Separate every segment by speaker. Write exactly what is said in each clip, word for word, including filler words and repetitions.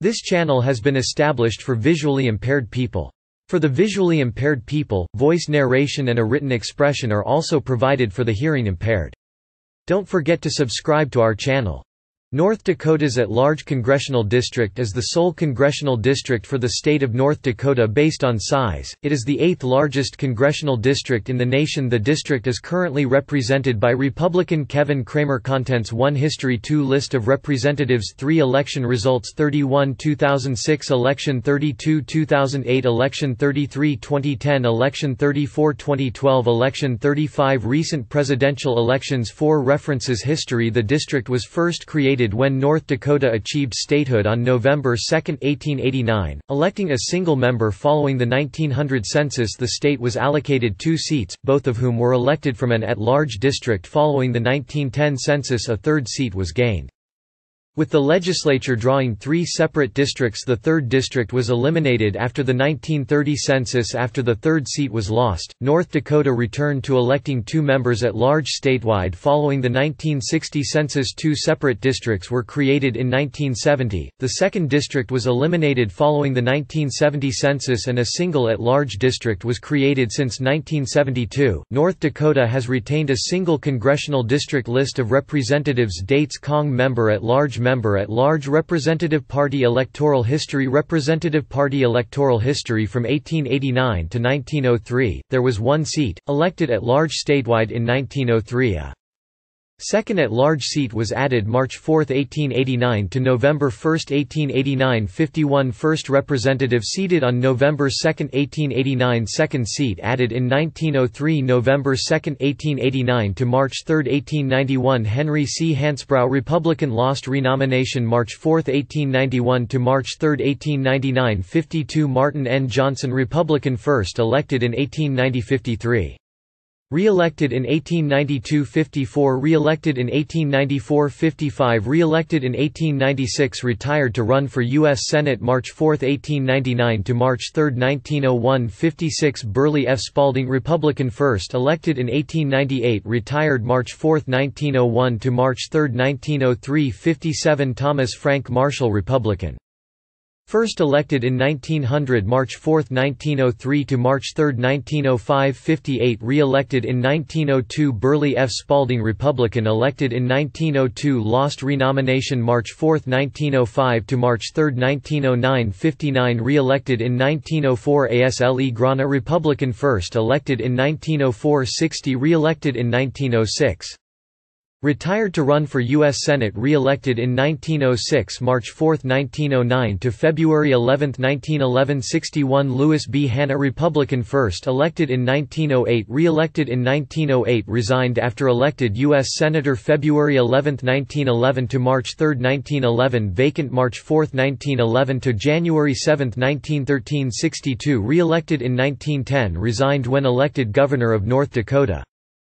Speaker 1: This channel has been established for visually impaired people. For the visually impaired people, voice narration and a written expression are also provided for the hearing impaired. Don't forget to subscribe to our channel. North Dakota's At-Large Congressional District is the sole congressional district for the state of North Dakota based on size. It is the eighth largest congressional district in the nation. The district is currently represented by Republican Kevin Cramer. Contents: one History, two List of representatives, three Election results, thirty-one two thousand six Election, thirty-two two thousand eight Election, thirty-three twenty ten Election, thirty-four twenty twelve Election, thirty-five Recent presidential elections, four References. History. The district was first created when North Dakota achieved statehood on November second, eighteen eighty-nine, electing a single member. Following the nineteen hundred census, the state was allocated two seats, both of whom were elected from an at-large district. Following the nineteen ten census, a third seat was gained. With the legislature drawing three separate districts, the third district was eliminated after the nineteen thirty census. After the third seat was lost, North Dakota returned to electing two members at large statewide. Following the nineteen sixty census, two separate districts were created in nineteen seventy. The second district was eliminated following the nineteen seventy census, and a single at-large district was created since nineteen seventy-two. North Dakota has retained a single congressional district. List of representatives. Dates: Cong member at large, Member at large, Representative Party. Electoral history. Representative Party electoral history. From eighteen eighty-nine to nineteen oh three, there was one seat, elected at large statewide. In nineteen oh three, a second at-large seat was added March fourth, eighteen eighty-nine to November first, eighteen eighty-nine. fifty-one First representative seated on November second, eighteen eighty-nine. Second seat added in nineteen oh three, November second, eighteen eighty-nine to March third, eighteen ninety-one. Henry C. Hansbrough, Republican, lost renomination March fourth, eighteen ninety-one to March third, eighteen ninety-nine. fifty-two Martin N. Johnson, Republican, first elected in eighteen ninety. fifty-three Re-elected in eighteen ninety-two. fifty-four Re-elected in eighteen ninety-four. fifty-five Re-elected in eighteen ninety-six. Retired to run for U S Senate March fourth, eighteen ninety-nine to March third, nineteen oh one. fifty-six Burley F. Spalding, Republican, first elected in eighteen ninety-eight. Retired March fourth, nineteen oh one to March third, nineteen oh three. fifty-seven Thomas Frank Marshall, Republican, first elected in nineteen hundred. March fourth, nineteen oh three to March third, nineteen oh five. fifty-eight Re-elected in nineteen oh two. Burley F. Spalding, Republican, elected in nineteen oh two. Lost renomination March fourth, nineteen oh five to March third, nineteen oh nine. fifty-nine Re-elected in nineteen oh four. Asle Grana, Republican, first elected in nineteen oh four. sixty Re-elected in nineteen oh six. Retired to run for U S Senate. Re-elected in nineteen oh six. March fourth, nineteen oh nine to February eleventh, nineteen eleven. sixty-one Louis B. Hanna, Republican, first elected in nineteen oh eight. Re-elected in nineteen oh eight. Resigned after elected U S Senator February eleventh, nineteen eleven to March third, nineteen eleven. Vacant March fourth, nineteen eleven to January seventh, nineteen thirteen. sixty-two Re-elected in nineteen ten. Resigned when elected Governor of North Dakota.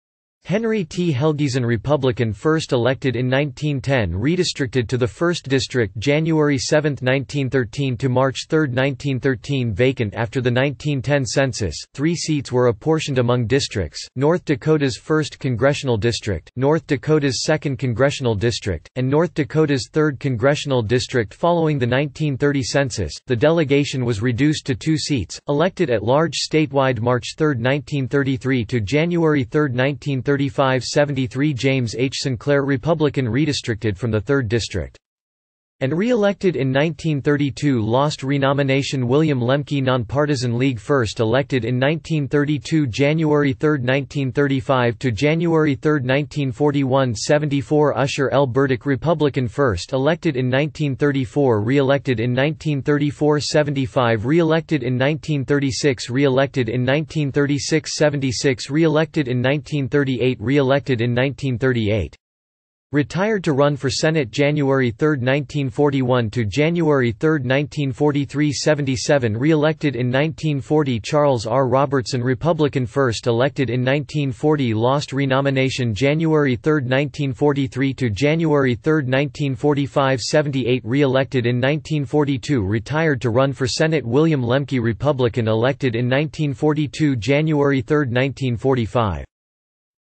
Speaker 1: Henry T. Helgeson, Republican, first elected in nineteen ten. Redistricted to the first District January seventh, nineteen thirteen to March third, nineteen thirteen. Vacant after the nineteen ten census, three seats were apportioned among districts: North Dakota's first Congressional District, North Dakota's second Congressional District, and North Dakota's third Congressional District. Following the nineteen thirty census, the delegation was reduced to two seats, elected at large statewide March third, nineteen thirty-three to January third, nineteen thirty-five. seventy-three James H. Sinclair, Republican, redistricted from the third District and re-elected in nineteen thirty-two. Lost renomination William Lemke, Nonpartisan League, first elected in nineteen thirty-two. January third, nineteen thirty-five to January third, nineteen forty-one. seventy-four Usher L. Burdick, Republican, first elected in nineteen thirty-four. Re-elected in nineteen thirty-four. seventy-five Re-elected in nineteen thirty-six. Re-elected in nineteen thirty-six. seventy-six Re-elected in nineteen thirty-eight. Re-elected in nineteen thirty-eight. Retired to run for Senate January third, nineteen forty-one to January third, nineteen forty-three. seventy-seven Re-elected in nineteen forty. Charles R. Robertson, Republican, first elected in nineteen forty. Lost renomination January third, nineteen forty-three to January third, nineteen forty-five. seventy-eight Re-elected in nineteen forty-two. Retired to run for Senate William Lemke, Republican, elected in nineteen forty-two. January third, nineteen forty-five.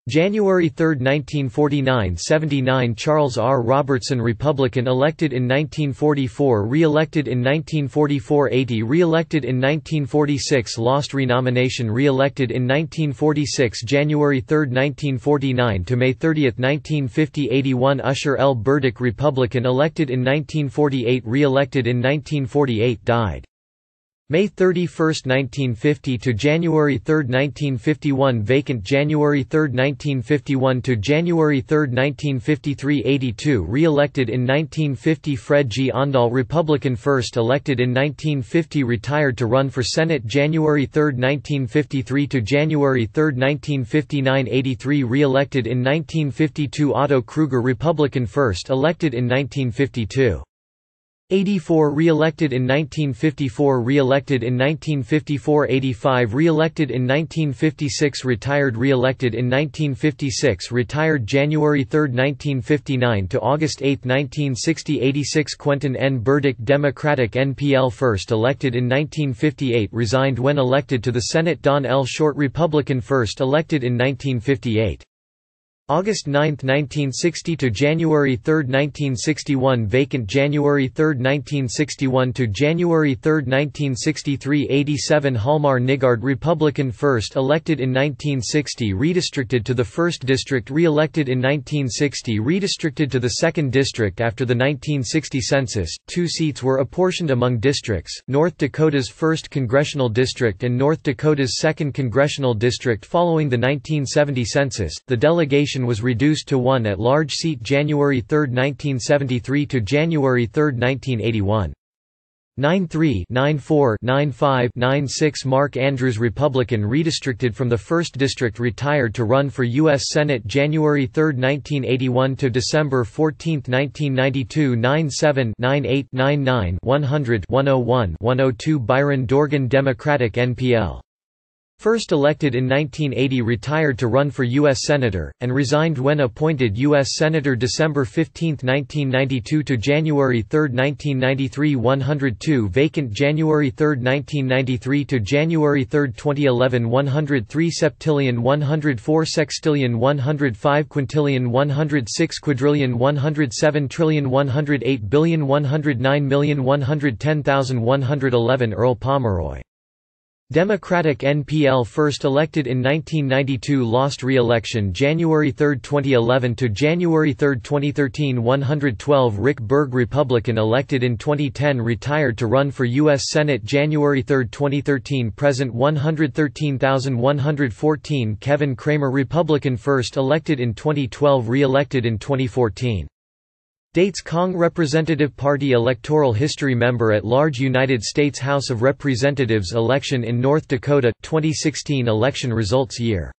Speaker 1: January third nineteen forty-nine to seventy-nine Charles R. Robertson Republican elected in nineteen forty-four re-elected in nineteen forty-four eighty re-elected in nineteen forty-six lost renomination re-elected in nineteen forty-six January third nineteen forty-nine to May thirtieth nineteen fifty eighty-one Usher L. Burdick Republican elected in nineteen forty-eight re-elected in nineteen forty-eight died May thirty-first nineteen fifty to January third nineteen fifty-one vacant January third nineteen fifty-one to January third nineteen fifty-three eighty-two re-elected in nineteen fifty Fred G. Ondal Republican first elected in nineteen fifty retired to run for Senate January third nineteen fifty-three to January third nineteen fifty-nine eighty-three re-elected in nineteen fifty-two Otto Kruger Republican first elected in nineteen fifty-two eighty-four re-elected in nineteen fifty-four re-elected in nineteen fifty-four eighty-five re-elected in nineteen fifty-six retired re-elected in nineteen fifty-six retired January third nineteen fifty-nine to August eighth nineteen sixty eighty-six Quentin N. Burdick Democratic N P L first elected in nineteen fifty-eight resigned when elected to the Senate Don L. Short Republican first elected in nineteen fifty-eight August ninth nineteen sixty to January third nineteen sixty-one vacant January third nineteen sixty-one to January third nineteen sixty-three eighty-seven Hjalmar Nygard Republican first elected in nineteen sixty redistricted to the first District re-elected in nineteen sixty redistricted to the second District after the nineteen sixty census, two seats were apportioned among districts, North Dakota's first Congressional District and North Dakota's second Congressional District following the nineteen seventy census, the delegation was reduced to one at-large seat January third nineteen seventy-three to January third nineteen eighty-one. nine three, nine four, nine five, nine six Mark Andrews Republican redistricted from the first District retired to run for U S Senate January third nineteen eighty-one to December fourteenth nineteen ninety-two nine seven, nine eight, nine nine, one hundred, one oh one, one oh two Byron Dorgan Democratic N P L first elected in nineteen eighty retired to run for U S Senator, and resigned when appointed U S Senator December fifteenth nineteen ninety-two to January third nineteen ninety-three one hundred two vacant January third nineteen ninety-three to January third twenty eleven one hundred three septillion one hundred four sextillion one hundred five quintillion one hundred six quadrillion one hundred seven trillion one hundred eight billion one hundred nine million one hundred ten thousand one hundred eleven Earl Pomeroy Democratic N P L first elected in nineteen ninety-two lost re-election January third twenty eleven to January third twenty thirteen one hundred twelve Rick Berg Republican elected in twenty ten retired to run for U S Senate January third twenty thirteen present one hundred thirteen thousand one hundred fourteen Kevin Cramer Republican first elected in twenty twelve re-elected in twenty fourteen Dates Cong Representative Party Electoral History Member at Large United States House of Representatives election in North Dakota, twenty sixteen election results year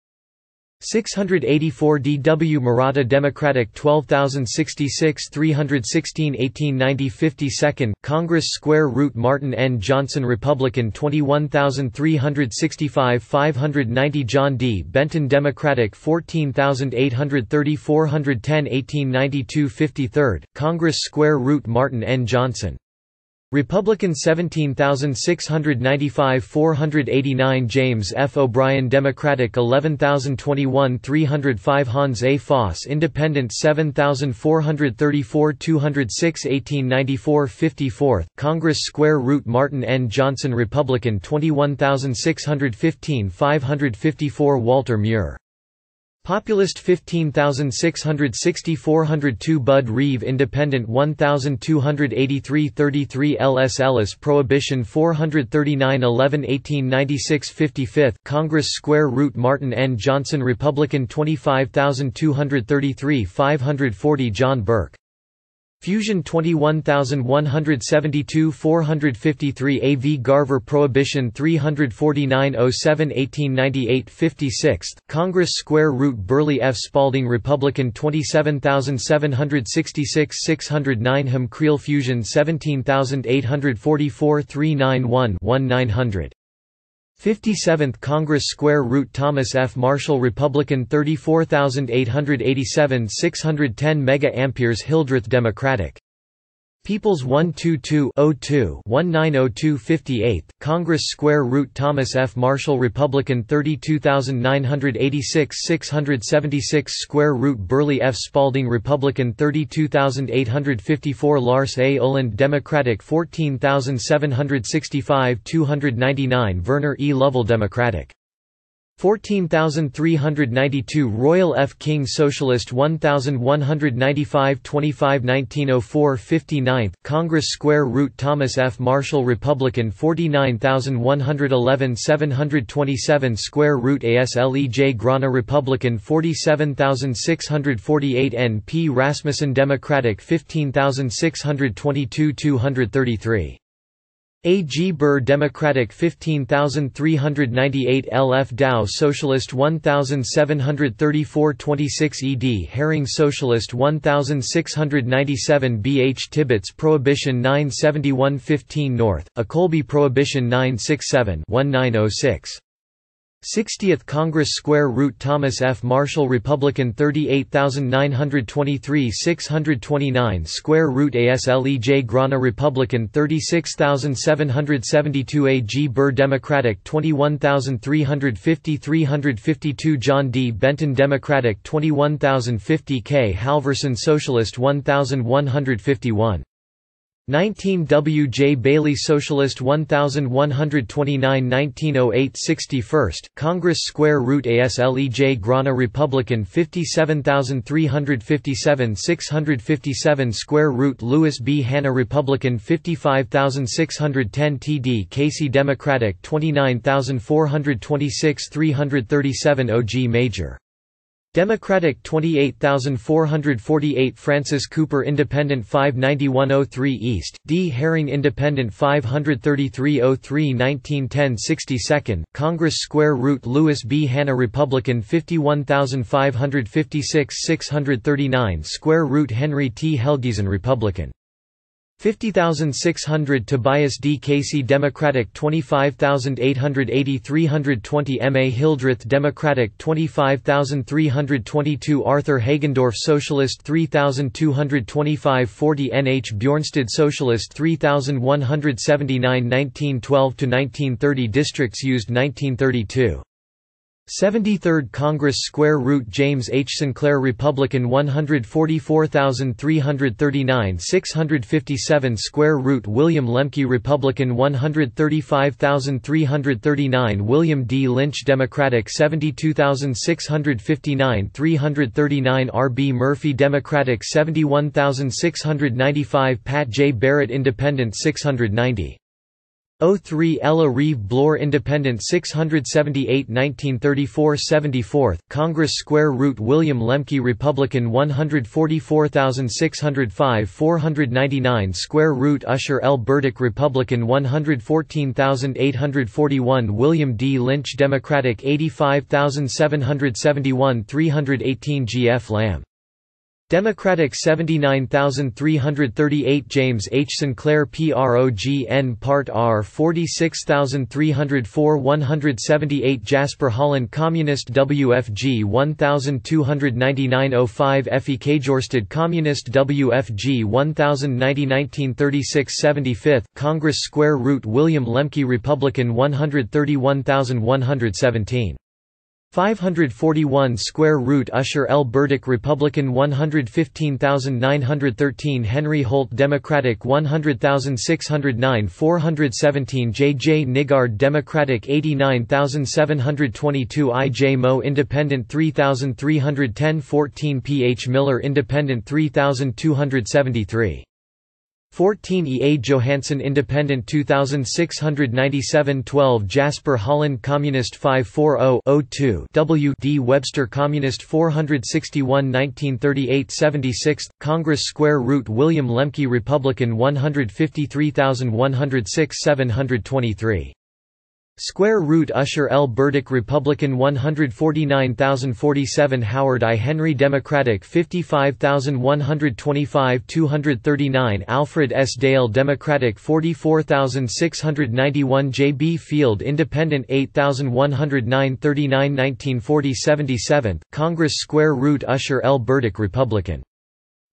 Speaker 1: six hundred eighty-four D W Maratha Democratic twelve thousand sixty-six three hundred sixteen eighteen ninety fifty-second, Congress Square Root Martin N. Johnson Republican twenty-one thousand three hundred sixty-five five hundred ninety John D. Benton Democratic fourteen thousand eight hundred thirty four hundred ten eighteen ninety-two fifty-third, Congress Square Root Martin N. Johnson Republican seventeen thousand six hundred ninety-five four hundred eighty-nine James F. O'Brien Democratic eleven thousand twenty-one three hundred five Hans A. Foss Independent seven thousand four hundred thirty-four two hundred six eighteen ninety-four fifty-fourth, Congress Square Root Martin N. Johnson Republican twenty-one thousand six hundred fifteen five hundred fifty-four Walter Muir Populist fifteen thousand six hundred sixty four hundred two Bud Reeve Independent one thousand two hundred eighty-three thirty-three L S Ellis Prohibition four hundred thirty-nine eleven eighteen ninety-six fifty-fifth, Congress Square Root Martin N. Johnson Republican twenty-five thousand two hundred thirty-three five hundred forty John Burke Fusion twenty-one thousand one hundred seventy-two four hundred fifty-three A V Garver Prohibition three hundred forty-nine oh seven eighteen ninety-eight fifty-sixth, Congress Square Root Burley F. Spalding Republican twenty-seven thousand seven hundred sixty-six six hundred nine Ham Creel Fusion seventeen thousand eight hundred forty-four three ninety-one nine hundred fifty-seventh Congress Square Root Thomas F. Marshall Republican thirty-four thousand eight hundred eighty-seven six hundred ten Mega Amperes Hildreth Democratic Peoples one two two oh two one nine oh two fifty-eight, Congress Square Root Thomas F. Marshall Republican thirty-two thousand nine hundred eighty-six six hundred seventy-six Square Root Burley F. Spalding Republican thirty-two thousand eight hundred fifty-four Lars A. Oland Democratic fourteen thousand seven hundred sixty-five two hundred ninety-nine Verner E. Lovell Democratic fourteen thousand three hundred ninety-two Royal F. King Socialist one thousand one hundred ninety-five twenty-five nineteen oh four fifty-ninth, Congress Square Root Thomas F. Marshall Republican forty-nine thousand one hundred eleven seven hundred twenty-seven Square Root A S L E J Grana Republican forty-seven thousand six hundred forty-eight N P Rasmussen Democratic fifteen thousand six hundred twenty-two two hundred thirty-three A. G. Burr Democratic fifteen thousand three hundred ninety-eight L. F. Dow Socialist one thousand seven hundred thirty-four twenty-six E. D. Herring Socialist one thousand six hundred ninety-seven B. H. Tibbetts Prohibition nine seventy-one fifteen North, A. Colby Prohibition nine sixty-seven nineteen oh six sixtieth Congress Square Root Thomas F. Marshall Republican thirty-eight thousand nine hundred twenty-three six hundred twenty-nine Square Root A S L E J Grana Republican thirty-six thousand seven hundred seventy-two A. G. Burr Democratic twenty-one thousand three hundred fifty three hundred fifty-two John D. Benton Democratic twenty-one thousand fifty K. Halverson Socialist one thousand one hundred fifty-one nineteen W. J. Bailey Socialist one thousand one hundred twenty-nine nineteen oh eight sixty-first, Congress Square Root A S L E J Grana Republican fifty-seven thousand three hundred fifty-seven six hundred fifty-seven Square Root Lewis B. Hanna Republican fifty-five thousand six hundred ten T D Casey Democratic twenty-nine thousand four hundred twenty-six three hundred thirty-seven O G Major Democratic twenty-eight thousand four hundred forty-eight Francis Cooper Independent five ninety-one oh three East, D. Herring Independent five thirty-three oh three nineteen ten sixty-second, Congress Square Root Lewis B. Hanna Republican fifty-one thousand five hundred fifty-six six hundred thirty-nine Square Root Henry T. Helgesen Republican fifty thousand six hundred Tobias D. Casey Democratic twenty-five thousand eight hundred eighty three hundred twenty M. A. Hildreth Democratic twenty-five thousand three hundred twenty-two Arthur Hagendorf Socialist three thousand two hundred twenty-five forty N. H. Bjornsted Socialist three thousand one hundred seventy-nine nineteen twelve to nineteen thirty Districts used nineteen thirty-two seventy-third Congress Square Root James H. Sinclair Republican one hundred forty-four thousand three hundred thirty-nine six hundred fifty-seven Square Root William Lemke Republican one hundred thirty-five thousand three hundred thirty-nine William D. Lynch Democratic seventy-two thousand six hundred fifty-nine three hundred thirty-nine R. B. Murphy Democratic seventy-one thousand six hundred ninety-five Pat J. Barrett Independent six hundred ninety oh three Ella Reeve Bloor Independent six hundred seventy-eight nineteen thirty-four seventy-fourth, Congress Square Root William Lemke Republican one hundred forty-four thousand six hundred five four hundred ninety-nine Square Root Usher L. Burdick Republican one hundred fourteen thousand eight hundred forty-one William D. Lynch Democratic eighty-five thousand seven hundred seventy-one three hundred eighteen G. F. Lamb Democratic seventy-nine thousand three hundred thirty-eight James H. Sinclair Progn Part R forty-six thousand three hundred four one hundred seventy-eight Jasper Holland Communist W F G one thousand two hundred ninety-nine oh five Fekjorsted Communist W F G one thousand ninety nineteen thirty-six seventy-fifth, Congress Square Root William Lemke Republican one hundred thirty-one thousand one hundred seventeen five hundred forty-one Square Root Usher L. Burdick Republican one hundred fifteen thousand nine hundred thirteen Henry Holt Democratic one hundred thousand six hundred nine four hundred seventeen J. J. Nygard Democratic eighty-nine thousand seven hundred twenty-two I. J. Moe Independent three thousand three hundred ten fourteen P. H. Miller Independent three thousand two hundred seventy-three fourteen E. A. Johansson Independent two thousand six hundred ninety-seven twelve Jasper Holland Communist five forty oh two W. D. Webster Communist four hundred sixty-one nineteen thirty-eight seventy-six Congress Square Root William Lemke Republican one hundred fifty-three thousand one hundred six seven hundred twenty-three Square Root Usher L. Burdick Republican one hundred forty-nine thousand forty-seven Howard I. Henry Democratic fifty-five thousand one hundred twenty-five two hundred thirty-nine Alfred S. Dale Democratic forty-four thousand six hundred ninety-one J. B. Field Independent eight thousand one hundred nine thirty-nine nineteen forty seventy-seventh, Congress Square Root Usher L. Burdick Republican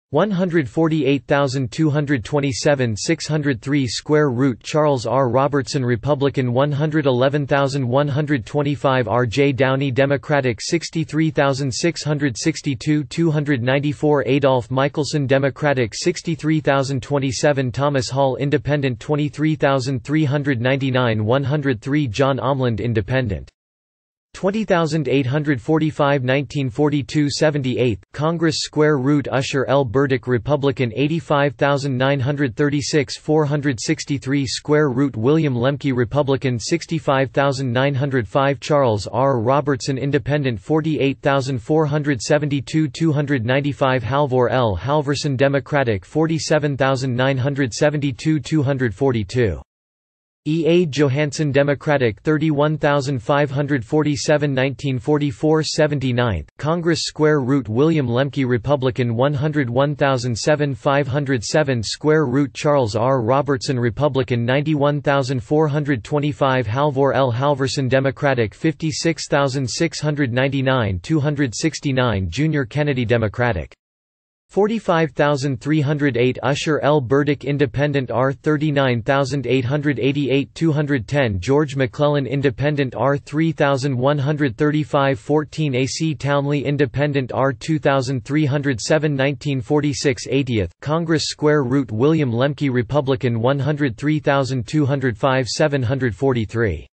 Speaker 1: one hundred forty-eight thousand two hundred twenty-seven six hundred three square root Charles R. Robertson Republican one hundred eleven thousand one hundred twenty-five R. J. Downey Democratic sixty-three thousand six hundred sixty-two two hundred ninety-four Adolph Michelson Democratic sixty-three thousand twenty-seven Thomas Hall Independent twenty-three thousand three hundred ninety-nine one hundred three John Omland Independent twenty thousand eight hundred forty-five nineteen forty-two seventy-eighth, Congress Square Root Usher L. Burdick Republican eighty-five thousand nine hundred thirty-six four hundred sixty-three Square Root William Lemke Republican sixty-five thousand nine hundred five Charles R. Robertson Independent forty-eight thousand four hundred seventy-two two hundred ninety-five Halvor L. Halvorson Democratic forty-seven thousand nine hundred seventy-two two hundred forty-two E. A. Johansson Democratic thirty-one thousand five hundred forty-seven nineteen forty-four seventy-ninth, Congress Square Root William Lemke Republican one hundred one thousand seven hundred five hundred seven Square Root Charles R. Robertson Republican ninety-one thousand four hundred twenty-five Halvor L. Halvorson Democratic fifty-six thousand six hundred ninety-nine two hundred sixty-nine Junior Kennedy Democratic forty-five thousand three hundred eight Usher L. Burdick Independent R thirty-nine thousand eight hundred eighty-eight two hundred ten George McClellan Independent R three thousand one hundred thirty-five fourteen A C Townley Independent R two thousand three hundred seven nineteen forty-six eightieth, Congress Square Root William Lemke Republican one hundred three thousand two hundred five seven hundred forty-three